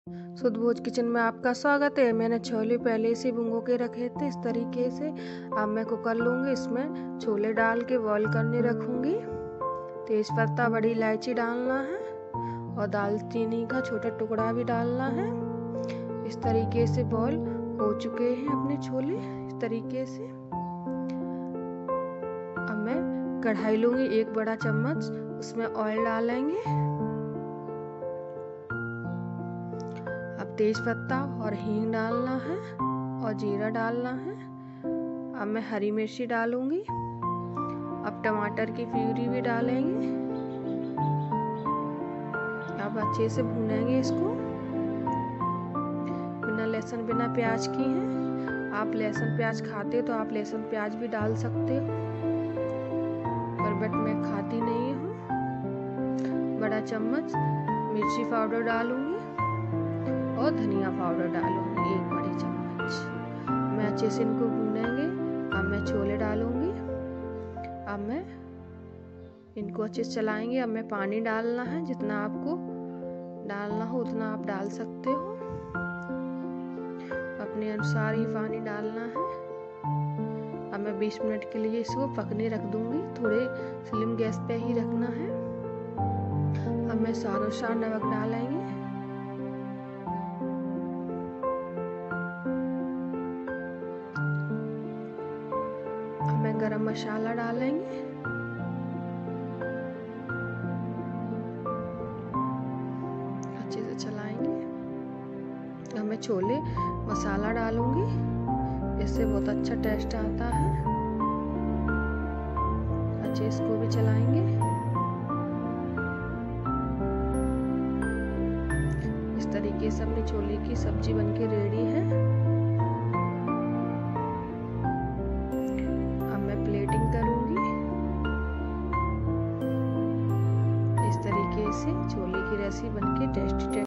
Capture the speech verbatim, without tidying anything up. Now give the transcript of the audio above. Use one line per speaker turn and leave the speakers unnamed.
सुधभोज kitchen में आपका स्वागत है। मैंने छोले पहले से भिगो के रखे थे इस तरीके से। अब मैं कुकर लूँगी, इसमें छोले डाल के बॉईल करने रखूँगी। तेज़पत्ता, बड़ी इलायची डालना है और दालचीनी का छोटा टुकड़ा भी डालना है। इस तरीके से बॉईल हो चुके हैं अपने छोले इस तरीके से। अब मैं कढ़ाई लूँगी, एक बड़ा चम्मच, उसमें ऑयल डालेंगे। अब तेज पत्ता और हींग डालना है और जीरा डालना है। अब मैं हरी मिर्ची डालूंगी। अब टमाटर की प्यूरी भी डालेंगे। अब अच्छे से भूनेंगे इसको, बिना लहसुन बिना प्याज की है। आप लहसुन प्याज खाते हो तो आप लहसुन प्याज भी डाल सकते हो, पर बट मैं खाती नहीं हूँ। बड़ा चम्मच मिर्ची पाउडर डालूंगी और धनिया पाउडर डालूंगी, एक बड़ी चम्मच। मैं अच्छे से इनको भूनेंगे। अब मैं छोले डालूंगी। अब मैं इनको अच्छे से चलाएंगे। अब मैं पानी डालना है, जितना आपको डालना हो उतना आप डाल सकते हो, अपने अनुसार ही पानी डालना है। अब मैं बीस मिनट के लिए इसको पकने रख दूंगी। थोड़े स्लिम गैस पे ही रखना है। अब मैं स्वाद अनुसार नमक डालेंगे। गरम मसाला डालेंगे। अच्छे से चलाएंगे। अब मैं छोले मसाला डालूंगी, इससे बहुत अच्छा टेस्ट आता है। अच्छे इसको भी चलाएंगे। इस तरीके से अपनी छोले की सब्जी बनके रेडी है। से छोले की रेसिपी बनके टेस्टी